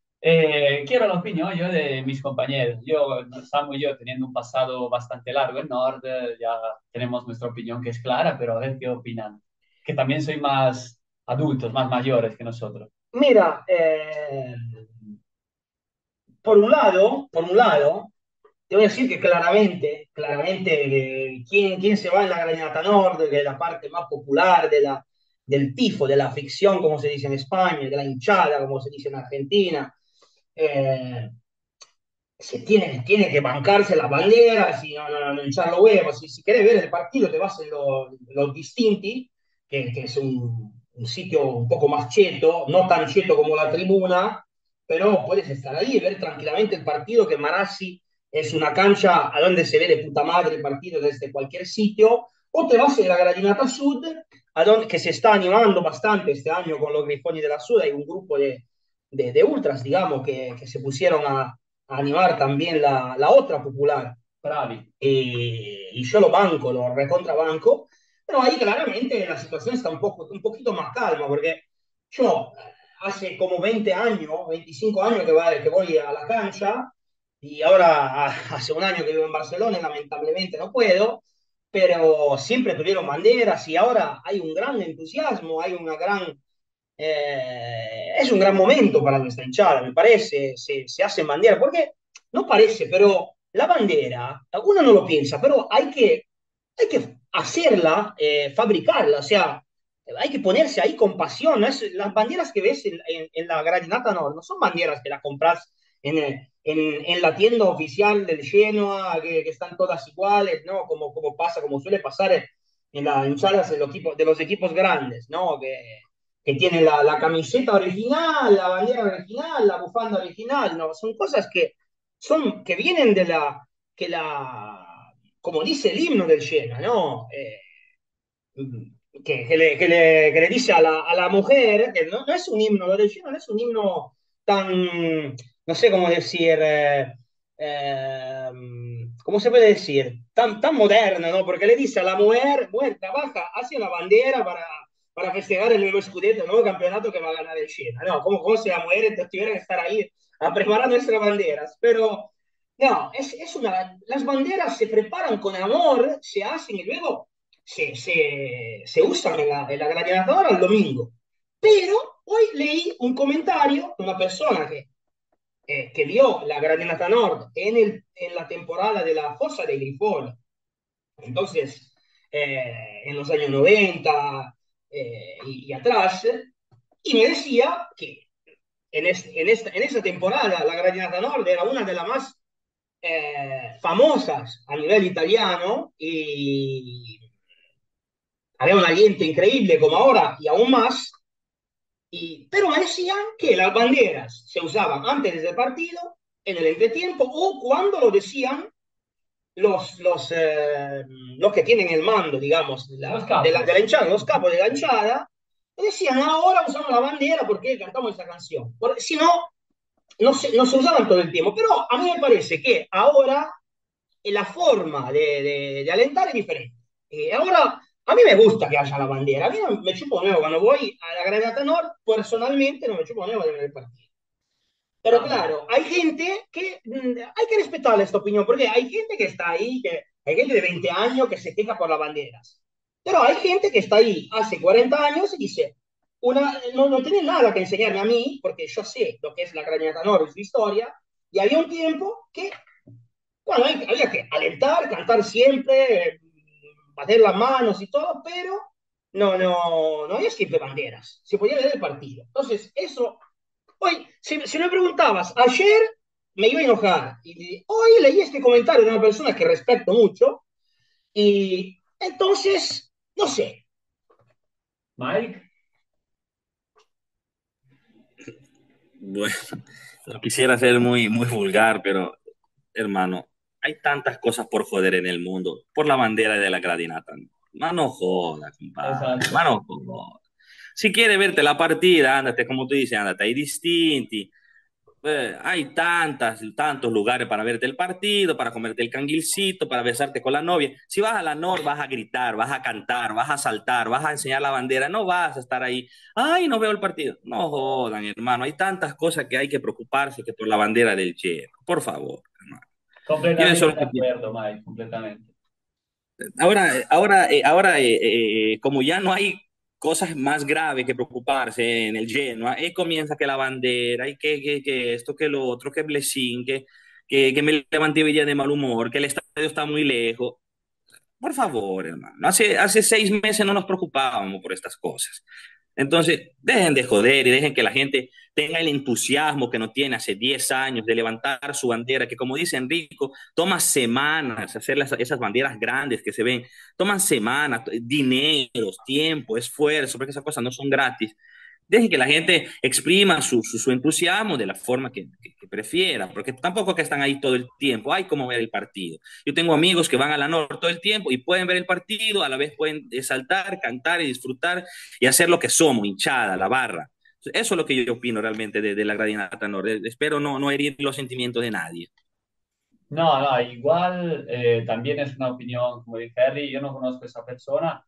Eh, quiero la opinión yo de mis compañeros. Yo, Samu y yo, teniendo un pasado bastante largo en Nord, eh, ya tenemos nuestra opinión que es clara, pero a ver qué opinan. Que también soy más adultos, más mayores que nosotros. Mira, eh, por un lado, por un lado, te voy a decir que claramente, claramente, eh, ¿quién, quién se va en la Granata Nord, que es la parte más popular de la, del tifo, de la afición, como se dice en España, de la hinchada, como se dice en Argentina? Eh, se tiene, tiene que bancarse las banderas y no, no, no hinchar los huevos. Si, si querés ver el partido, te vas en los, los Distinti, que, que es un, un, sitio un poco más cheto, no tan cheto como la tribuna, pero puedes estar ahí y ver tranquilamente el partido, que Marassi es una cancha a donde se ve de puta madre el partido desde cualquier sitio, o te vas a la Gradinata Sud, a donde, que se está animando bastante este año con los Grifoni de la Sud, hay un grupo de, de, de ultras, digamos, que, que se pusieron a, a animar también la, la otra popular. Bravi. Eh, y yo lo banco, lo recontrabanco, pero ahí claramente la situación está un, poco, un poquito más calma, porque yo hace como veinte años, veinticinco años que, va, que voy a la cancha, y ahora hace un año que vivo en Barcelona y lamentablemente no puedo, pero siempre tuvieron banderas y ahora hay un gran entusiasmo, hay una gran eh, es un gran momento para nuestra hinchada, me parece, se, se hacen bandera, porque no parece, pero la bandera, uno no lo piensa, pero hay que, hay que hacerla, eh, fabricarla, o sea, hay que ponerse ahí con pasión. ¿No? Es, las banderas que ves en, en, en la Gradinata no, no son banderas que las compras en, en, en, la tienda oficial del Genoa, que, que, están todas iguales, ¿no? Como, como pasa, como suele pasar en las hinchadas de los equipos, de los equipos grandes, ¿no? Que, que tienen la, la, camiseta original, la bandera original, la bufanda original, ¿no? Son cosas que, son, que vienen de la, que la, como dice el himno del Genoa, ¿no? Eh, que, que, le, que, le, que, le, dice a la, a la mujer, que no, no, es un himno, lo del Genoa no es un himno tan, no sé cómo decir, eh, eh, ¿cómo se puede decir? Tan, tan moderno, ¿no? Porque le dice a la mujer, mujer, trabaja hacia la bandera para, para festejar el nuevo scudetto, el nuevo campeonato que va a ganar el Genoa, ¿no? Como, como si la mujer tuviera que estar ahí a preparar nuestras banderas, pero no, es, es una, las banderas se preparan con amor, se hacen y luego se, se, se usan en la, en la gladiadora el domingo. Pero hoy leí un comentario de una persona que, eh, que vio la Gradinata Nord en, el, en la temporada de la Fosa de Grifone, entonces eh, en los años noventa eh, y, y, atrás, y me decía que en, este, en, esta, en esa temporada la Granata Nord era una de las más eh, famosas a nivel italiano y había un aliento increíble como ahora y aún más, y, pero me decían que las banderas se usaban antes del partido, en el entretiempo o cuando lo decían los, los, eh, los que tienen el mando, digamos, Los la, de, la, de la capos. hinchada, los capos de la hinchada, decían ahora usamos la bandera porque cantamos esta canción. Porque, si no, no se, no se usaban todo el tiempo. Pero a mí me parece que ahora la forma de, de, de alentar es diferente. Eh, ahora, a mí me gusta que haya la bandera. A mí no, me chupo nuevo. Cuando voy a la Granata Nord, personalmente no me chupo nuevo de ver el partido. Pero Ah, claro, hay gente que mm, hay que respetar esta opinión, porque hay gente que está ahí, que hay gente de veinte años que se queja por las banderas. Pero hay gente que está ahí hace cuarenta años y dice, una, no, no tiene nada que enseñarme a mí, porque yo sé lo que es la Granata Nord, su historia, y había un tiempo que, bueno, hay- había que alentar, cantar siempre, eh, bater las manos y todo, pero no, no, no había siempre banderas, se podía ver el partido. Entonces, eso hoy, si, si me preguntabas, ayer me iba a enojar. Y hoy leí este comentario de una persona que respeto mucho. Y entonces, no sé. Mike. Bueno, no quisiera ser muy, muy vulgar, pero hermano, hay tantas cosas por joder en el mundo, por la bandera de la gradinata. No, no jodas, compadre, Esatto. ma no jodas. Si quiere verte la partida, ándate, como tú dices, ándate ai distinti. Eh, hay tantas, tantos lugares para verte el partido, para comerte el canguilcito, para besarte con la novia. Si vas a la Nor, vas a gritar, vas a cantar, vas a saltar, vas a enseñar la bandera, no vas a estar ahí, ay, no veo el partido. No jodan, hermano, hay tantas cosas que hay que preocuparse que por la bandera del Che. Por favor, hermano. Yo eso Completamente es de lo que... acuerdo, Mike, completamente. Ahora, ahora, eh, ahora eh, eh, como ya no hay cosas más graves que preocuparse en el Genoa, y comienza que la bandera, y que, que, que esto, que lo otro, que Blessing, que, que, que me levanté hoy día de mal humor, que el estadio está muy lejos. Por favor, hermano. Hace, hace seis meses no nos preocupábamos por estas cosas. Entonces, dejen de joder y dejen que la gente tenga el entusiasmo que no tiene hace diez años de levantar su bandera, que como dice Enrico, toma semanas hacer las, esas banderas grandes que se ven, toman semanas, dineros, tiempo, esfuerzo, porque esas cosas no son gratis. Dejen que la gente exprima su, su, su entusiasmo de la forma que, que, que, prefiera, porque tampoco que están ahí todo el tiempo, hay como ver el partido. Yo tengo amigos que van a la Norte todo el tiempo y pueden ver el partido, a la vez pueden saltar, cantar y disfrutar y hacer lo que somos, hinchada, la barra. Eso es lo que yo opino realmente de, de la Gradinata Norte. Espero no, no herir los sentimientos de nadie. No, no, igual eh, también es una opinión, como dice Harry, yo no conozco a esa persona,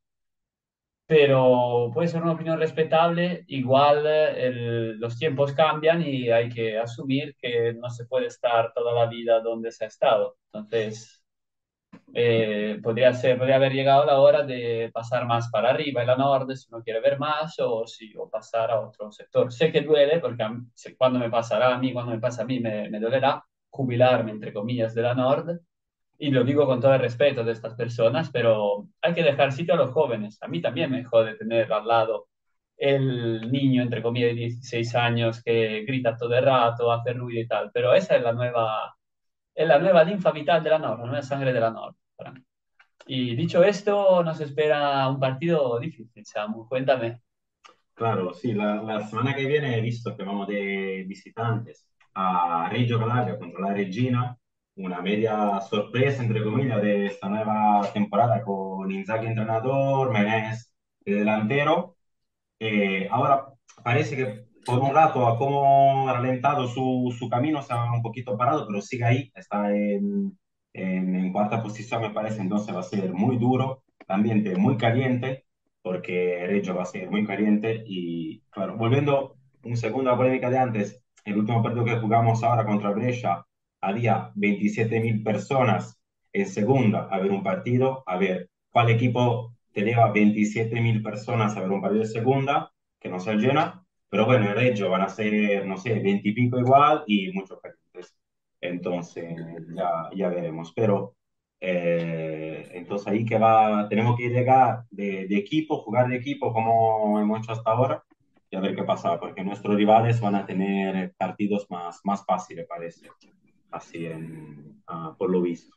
pero puede ser una opinión respetable. Igual eh, el- los tiempos cambian y hay que asumir que no se puede estar toda la vida donde se ha estado. Entonces, eh, podría ser, podría haber llegado la hora de pasar más para arriba en la Nord si uno quiere ver más o, si, o pasar a otro sector. Sé que duele porque a mí- sé cuando me pasará a mí, cuando me pasa a mí, me, me dolerá jubilarme, entre comillas, de la Nord. Y lo digo con todo el respeto de estas personas, pero hay que dejar sitio a los jóvenes. A mí también me jode tener al lado el niño, entre comillas, de dieciséis años que grita todo el rato, hace ruido y tal. Pero esa es la nueva, es la nueva linfa vital de la Nord, la nueva sangre de la Nord. Para mí. Y dicho esto, nos espera un partido difícil, Samu. Cuéntame. Claro, sí, la, la semana que viene he visto que vamos de visitantes a Reggio Calabria contra la Regina, una media sorpresa, entre comillas, de esta nueva temporada con Inzaghi entrenador, Menez de delantero. Eh, ahora parece que por un rato ha como ralentado su, su camino, se ha un poquito parado, pero sigue ahí, está en, en, en cuarta posición me parece, entonces va a ser muy duro, ambiente muy caliente, porque Reggio va a ser muy caliente y claro, volviendo un segundo a la polémica de antes, el último partido que jugamos ahora contra Brescia, había veintisiete mil personas en segunda a ver un partido, a ver cuál equipo te lleva veintisiete mil personas a ver un partido de segunda, que no se llena, pero bueno, en Reggio van a ser, no sé, veinte y pico igual y muchos calientes. Entonces, ya, ya veremos. Pero, eh, entonces ahí que va, tenemos que llegar de, de equipo, jugar de equipo como hemos hecho hasta ahora, y a ver qué pasa, porque nuestros rivales van a tener partidos más, más fáciles, parece, así en, uh, por lo visto.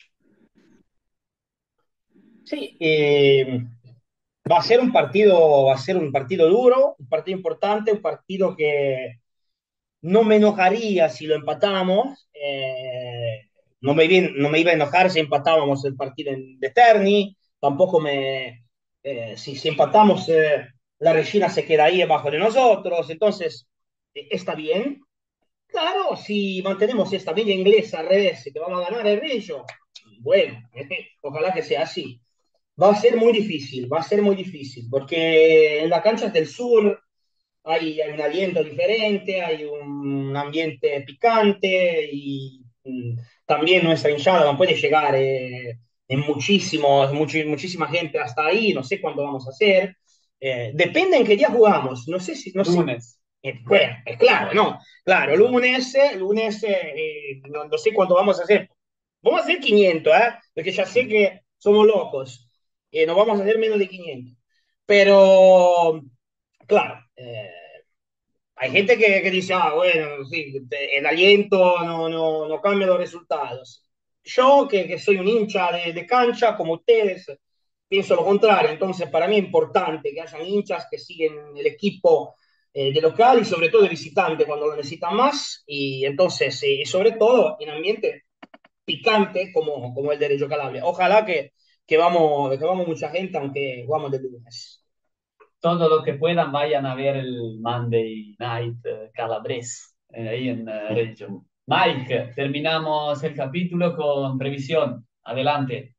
Sí, eh, va a ser un partido, va a ser un partido duro, un partido importante, un partido que no me enojaría si lo empatamos. Eh, no, me, no me iba a enojar si empatábamos el partido en, de Terni. Tampoco me. Eh, si, si empatamos, eh, la Regina se queda ahí debajo de nosotros. Entonces, eh, está bien. Claro, si mantenemos esta media inglesa al revés, que vamos a ganar el Rillo, bueno, ojalá que sea así. Va a ser muy difícil, va a ser muy difícil, porque en las canchas del sur hay, hay un aliento diferente, hay un ambiente picante y mm, también nuestra hinchada no puede llegar eh, en muchísimos, much, muchísima gente hasta ahí, no sé cuándo vamos a hacer. Eh, depende en qué día jugamos, no sé si, no sé. Lunes. Eh, bueno, es claro, no, claro, lunes, eh, lunes, eh, no, no sé cuánto vamos a hacer. Vamos a hacer quinientos, ¿eh? Porque ya sé que somos locos. Eh, no vamos a hacer menos de quinientos. Pero, claro, eh, hay gente que, que dice, ah, bueno, sí, el aliento no, no, no cambia los resultados. Yo, que, que soy un hincha de, de, cancha, como ustedes, pienso lo contrario. Entonces, para mí es importante que hayan hinchas que siguen el equipo eh, de local y sobre todo de visitante cuando lo necesitan más. Y entonces, eh, sobre todo en ambiente picante como, como el de Reggio Calabria. Ojalá que, que, vamos, que vamos mucha gente, aunque vamos de lunes. Todo lo que puedan vayan a ver el Monday Night eh, Calabres, eh, ahí en eh, Reggio. Mike, terminamos el capítulo con previsión. Adelante.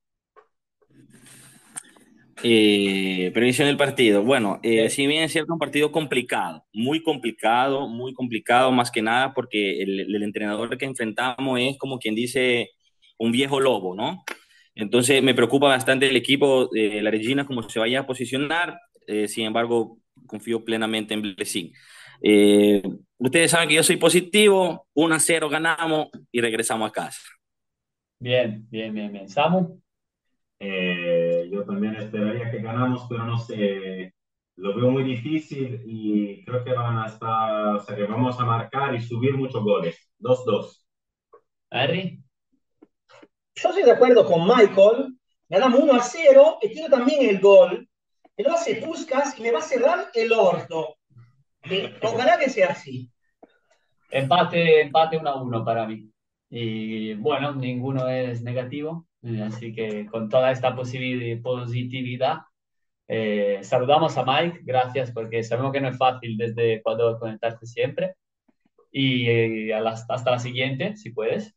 Eh, previsión del partido. Bueno, eh, Sí. si bien es cierto, un partido complicado, muy complicado, muy complicado, más que nada porque el, el entrenador que enfrentamos es como quien dice un viejo lobo, ¿no? Entonces me preocupa bastante el equipo de la Regina, cómo se vaya a posicionar. Eh, sin embargo, confío plenamente en Blessing. Eh, ustedes saben que yo soy positivo, uno a cero ganamos y regresamos a casa. Bien, bien, bien, bien. Samu. Eh, yo también esperaría que ganamos, pero no sé, lo veo muy difícil y creo que van a estar, o sea, que vamos a marcar y subir muchos goles. dos dos. Harry. Yo estoy de acuerdo con Michael, ganamos uno a cero y quiero también el gol, que lo hace Puskas y me va a cerrar el orto. Eh, ojalá que sea así. Empate, empate uno a uno para mí. Y bueno, ninguno es negativo, eh, así que con toda esta positividad, eh, saludamos a Mike, gracias porque sabemos que no es fácil desde Ecuador conectarse siempre. Y eh, a las- hasta la siguiente, si puedes.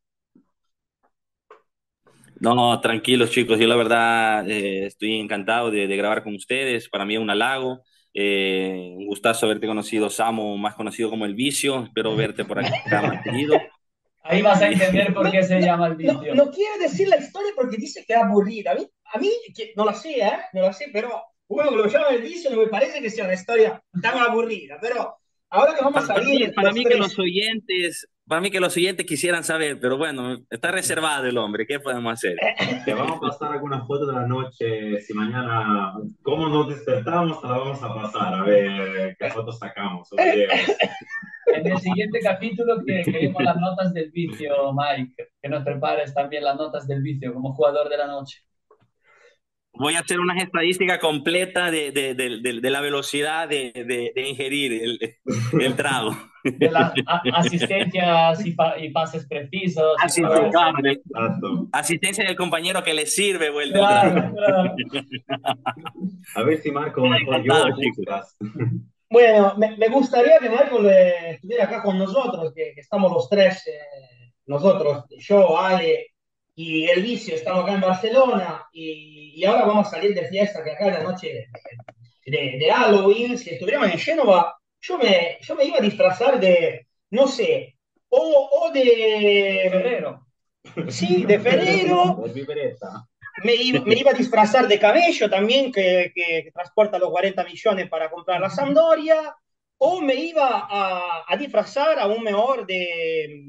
No, tranquilos chicos, yo la verdad eh, estoy encantado de, de grabar con ustedes, para mí es un halago, eh, un gustazo haberte conocido, Samu, más conocido como El Vicio, espero verte por acá más seguido. Ahí vas a No, entender por no, qué se no, llama el no, vicio. no quiero decir la historia porque dice que es aburrida. A mí, a mí que no la sé, ¿eh? No la sé, pero uno que lo llama el vicio no me parece que sea una historia tan aburrida. Pero ahora que vamos a Para, para mí, salir para los mí que los tres. oyentes, para mí que los oyentes quisieran saber, pero bueno, está reservado el hombre, ¿qué podemos hacer? Te vamos a pasar alguna foto de la noche, si mañana, cómo nos despertamos, te la vamos a pasar, a ver qué fotos sacamos o videos. En el siguiente capítulo que queremos las notas del vicio, Mike, que nos prepares también las notas del vicio como jugador de la noche. Voy a hacer una estadística completa de, de, de, de, de la velocidad de, de, de ingerir el, el trago. De las asistencias y, pa y, pases precisos y Así, todo eso. claro, de, asistencia del compañero que le sirve o el del Claro, trago. claro. A ver si marco mejor yo o Buscas. Bueno, me, me, gustaría que Michael eh, estuviera acá con nosotros, que, que estamos los tres, eh, nosotros, yo, Ale y el vicio, estamos acá en Barcelona y, y, ahora vamos a salir de fiesta, que acá es la noche de, de, de Halloween. Si estuviéramos en Génova, yo me, yo me iba a disfrazar de, no sé, o, o de... Ferrero. Sí, de Ferrero. Me iba, me iba, a disfrazar de Camello también, que, que, que, transporta los cuarenta millones para comprar la Sampdoria, o me iba a, a disfrazar a un mejor de,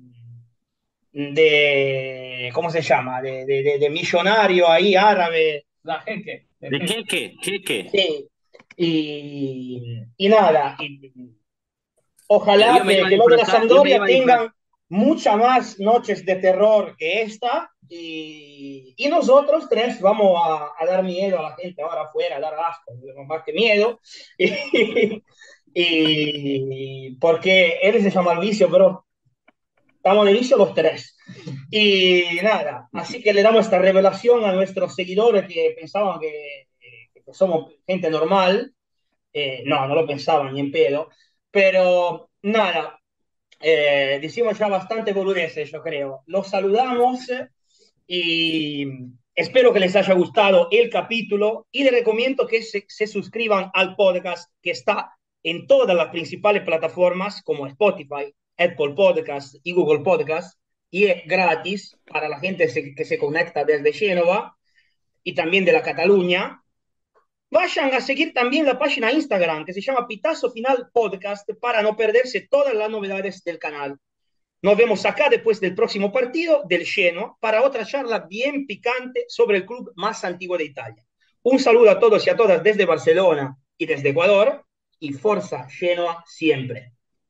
de, ¿cómo se llama? De, de, de, de millonario ahí árabe. La jeque. ¿De qué, qué, qué, qué? Sí. Y, y nada, y, ojalá Yo me que, iba a que los de la disfrazar, yo me Sampdoria iba a disfrazar. tengan muchas más noches de terror que esta. Y, y nosotros tres vamos a, a dar miedo a la gente ahora afuera, a dar asco, más que miedo. Y, y porque él se llama el vicio, pero estamos de vicio los tres. Y nada, así que le damos esta revelación a nuestros seguidores que pensaban que, que somos gente normal. Eh, no, no lo pensaban ni en pedo. Pero nada, eh, decimos ya bastante boludeces, yo creo. Los saludamos y espero que les haya gustado el capítulo y les recomiendo que se, se suscriban al podcast que está en todas las principales plataformas como Spotify, Apple Podcasts y Google Podcasts, y es gratis para la gente que se conecta desde Génova y también de la Cataluña. Vayan a seguir también la página Instagram que se llama Pitazo Final Podcast para no perderse todas las novedades del canal. Nos vemos acá después del próximo partido del Genoa para otra charla bien picante sobre el club más antiguo de Italia. Un saludo a todos y a todas desde Barcelona y desde Ecuador y Forza Genoa siempre.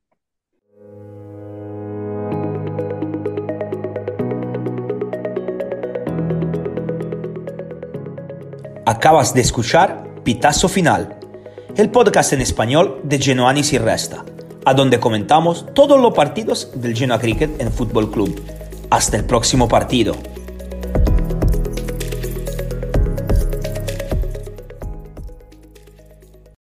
Acabas de escuchar Pitazo Final, el podcast en español de Genoani si Resta, a donde comentamos todos los partidos del Genoa Cricket and Football Club. Hasta el próximo partido.